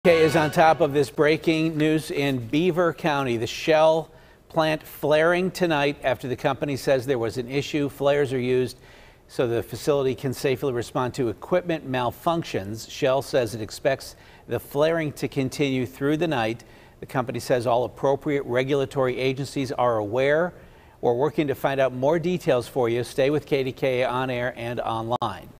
KDKA is on top of this breaking news in Beaver County. The Shell plant flaring tonight after the company says there was an issue. Flares are used so the facility can safely respond to equipment malfunctions. Shell says it expects the flaring to continue through the night. The company says all appropriate regulatory agencies are aware. We're working to find out more details for you. Stay with KDKA on air and online.